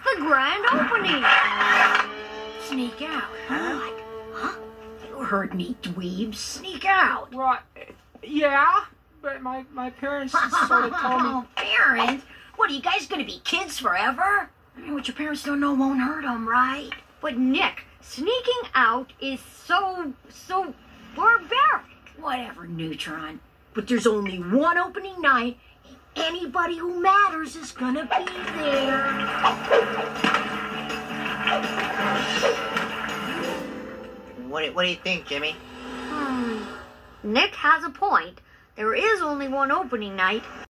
the grand opening. Sneak out, huh? Huh? You heard me, dweebs. Sneak out. Right. Yeah, but my parents just sort of told me... Parents? What, are you guys gonna be kids forever? I mean, what your parents don't know won't hurt them, right? But Nick, sneaking out is so barbaric. Whatever, Neutron. But there's only one opening night, and anybody who matters is gonna be there. What do you think, Jimmy? Nick has a point. There is only one opening night,